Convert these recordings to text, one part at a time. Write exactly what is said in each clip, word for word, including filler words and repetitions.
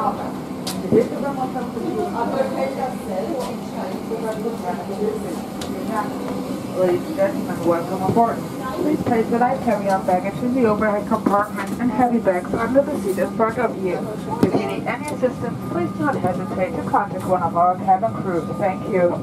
Ladies and gentlemen, welcome aboard. Please place the light carry-on baggage in the overhead compartment and heavy bags under the seat in front of you. If you need any assistance, please do not hesitate to contact one of our cabin crew. Thank you.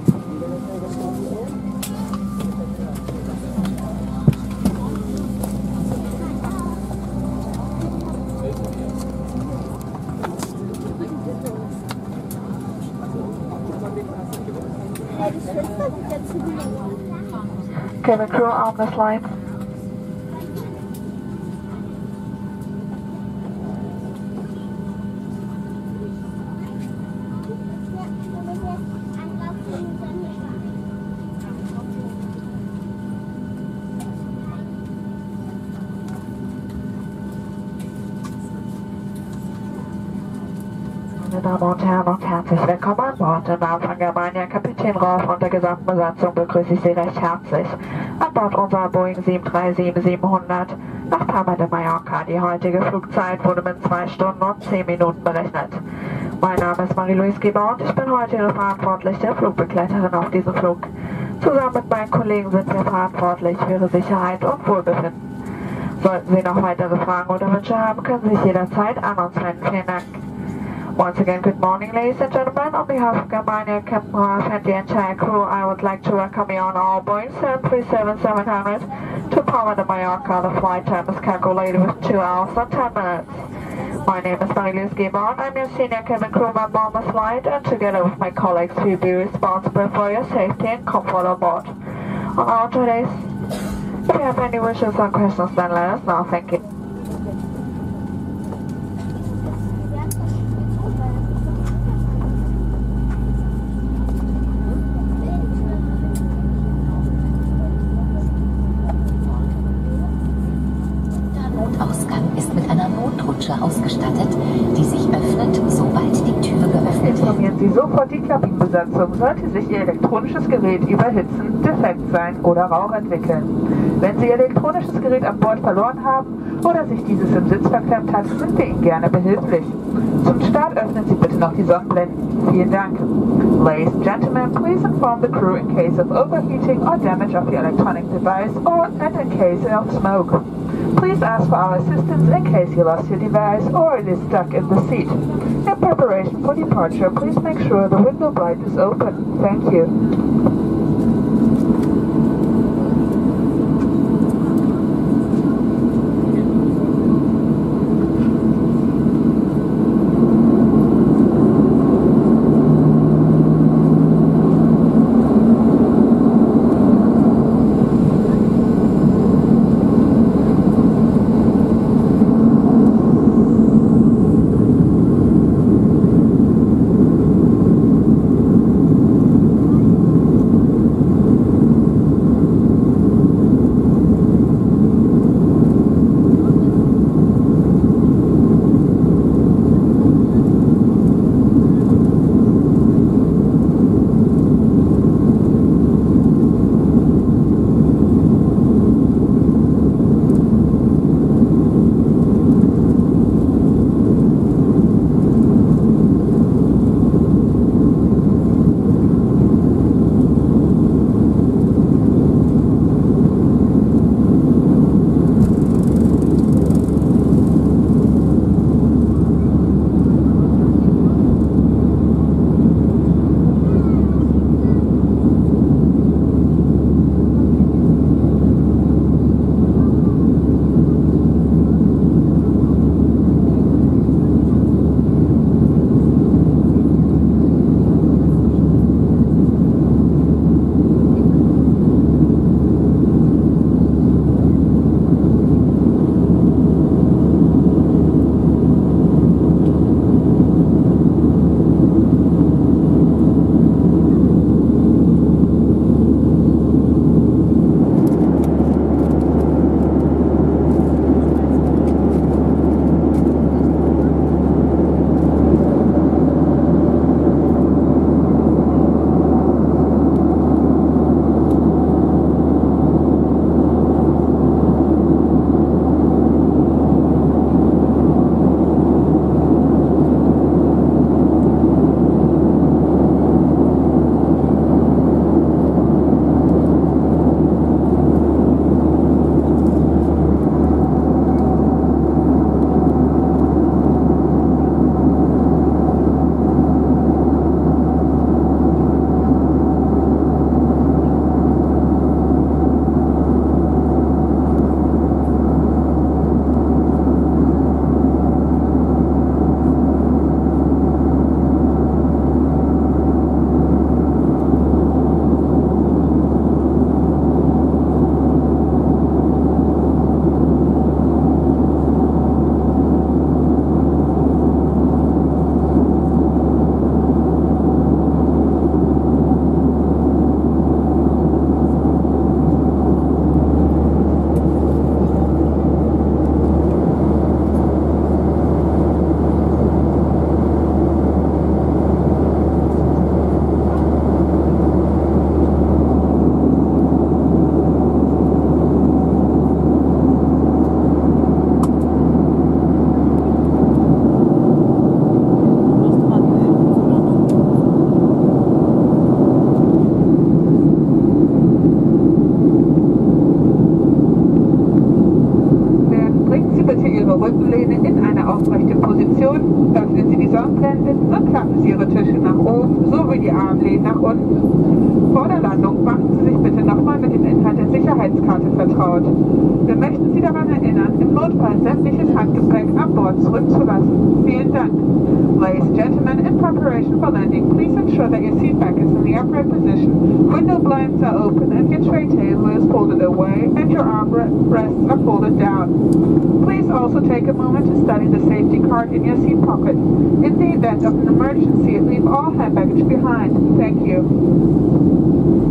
Cabin crew on this line. Meine Damen und Herren und herzlich willkommen an Bord. Im Namen von Germania, Kapitän Rolf und der gesamten Besatzung begrüße ich Sie recht herzlich an Bord unserer Boeing sieben drei sieben siebenhundert nach Palma de Mallorca. Die heutige Flugzeit wurde mit zwei Stunden und zehn Minuten berechnet. Mein Name ist Marie-Louise Geber und ich bin heute Ihre verantwortliche Flugbegleiterin auf diesem Flug. Zusammen mit meinen Kollegen sind wir verantwortlich für Ihre Sicherheit und Wohlbefinden. Sollten Sie noch weitere Fragen oder Wünsche haben, können Sie sich jederzeit an uns wenden. Vielen Dank. Once again, good morning, ladies and gentlemen. On behalf of Germania, Captain Rolf and the entire crew, I would like to welcome you on our Boeing seven three seven seven hundred to Palma de Mallorca. The flight time is calculated with two hours and ten minutes. My name is Marie-Louise Gebhardt. I'm your senior cabin crew member on the flight, and together with my colleagues, we'll be responsible for your safety and comfort on board. On our today's, if you have any wishes or questions, then let us know. Thank you. Ausgestattet, die sich öffnet, sobald die Tür geöffnet wird. Informieren Sie sofort die Kabinenbesatzung, sollte sich Ihr elektronisches Gerät überhitzen, defekt sein oder Rauch entwickeln. Wenn Sie Ihr elektronisches Gerät an Bord verloren haben oder sich dieses im Sitz verklemmt hat, sind wir Ihnen gerne behilflich. Zum Start öffnen Sie bitte noch die Sonnenblenden. Vielen Dank. Ladies and gentlemen, please inform the crew in case of overheating or damage of your electronic device or and in case of smoke. Please ask for our assistance in case you lost your device or it is stuck in the seat. In preparation for departure, please make sure the window blind is open. Thank you. Navigation öffnen Sie die Sonnenblende und klappen Sie Ihre Tische nach oben sowie die Armlehnen nach unten. Vor der Landung machen Sie sich bitte nochmal mit dem Inhalt der Sicherheitskarte vertraut. Wir möchten Sie daran erinnern, im Notfall sämtliches Handgepäck an Bord zurückzulassen. Vielen Dank. Ladies and gentlemen, in preparation for landing, please ensure that your seat back is in the upright position, window blinds are open and your tray table is folded away and your armrests are folded down. Please also take a moment to study the safety card in your seat pocket. In the event of an emergency, leave all hand baggage behind. Thank you.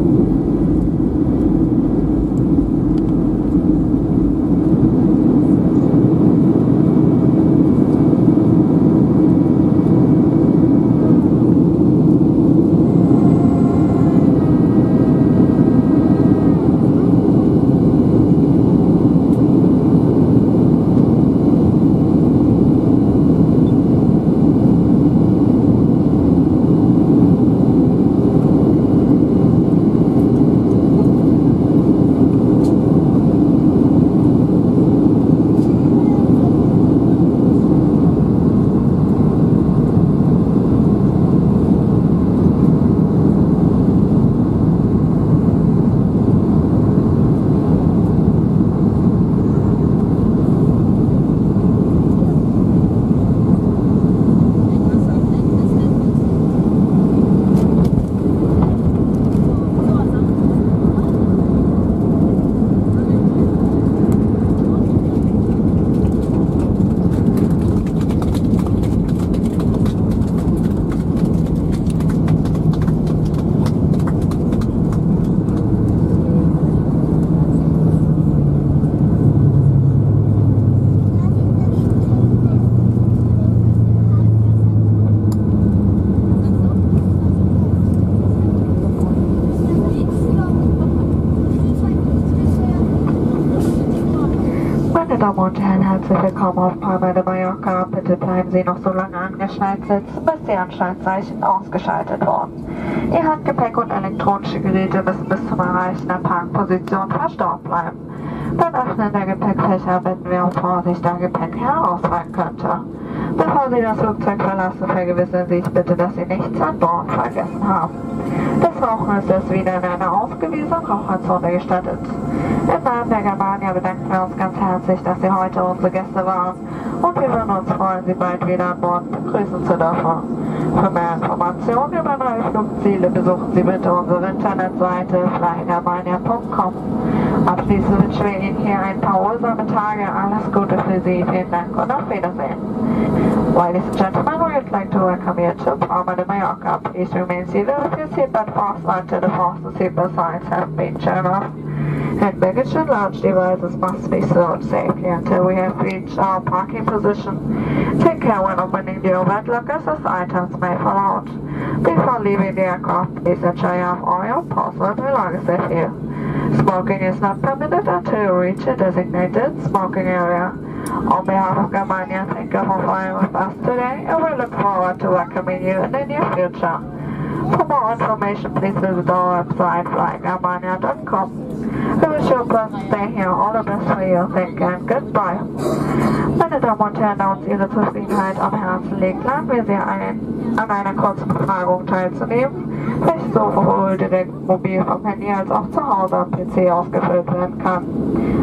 Meine Damen und Herren, herzlich willkommen auf Palma de Mallorca. Bitte bleiben Sie noch so lange angeschnallt sitzen, bis die Anschnallzeichen ausgeschaltet wurden. Ihr Handgepäck und elektronische Geräte müssen bis zum Erreichen der Parkposition verstaut bleiben. Beim Öffnen der Gepäckfächer bitten wir um Vorsicht, da Gepäck herausfallen könnte. Bevor Sie das Flugzeug verlassen, vergewissern Sie sich bitte, dass Sie nichts an Bord vergessen haben. Das Rauchen ist erst wieder in einer ausgewiesenen Raucherzone gestattet. Im Namen der Germania bedanken wir uns ganz herzlich, dass Sie heute unsere Gäste waren und wir würden uns freuen, Sie bald wieder an Bord begrüßen zu dürfen. Für mehr Informationen über neue Flugziele besuchen Sie bitte unsere Internetseite fly germania punkt com. Abschließend wünschen wir Ihnen hier ein paar ruhsame Tage. Alles Gute für Sie. Vielen Dank und auf Wiedersehen. Ladies and gentlemen, we would like to welcome you to Palma de Mallorca. Please remain seated with your seatbelt fastened until the fasten seatbelt signs have been turned off. Hand baggage and lounge devices must be stowed safely until we have reached our parking position. Take care when opening the overhead lockers as items may fall out. Before leaving the aircraft, please ensure you have all your personal belongings with you. Smoking is not permitted until you reach a designated smoking area. On behalf of Germania, thank you for flying with us today and we look forward to welcoming you in the near future. For more information, please visit our website fly germania dot com. We wish you a pleasant stay here. All the best for you. Thank you and goodbye. Meine Damen und Herren, da uns Ihre Zufriedenheit am Herzen liegt, laden wir Sie ein, an einer kurzen Befragung teilzunehmen, welche sowohl direkt mobil vom Handy als auch zu Hause am P C ausgefüllt werden kann.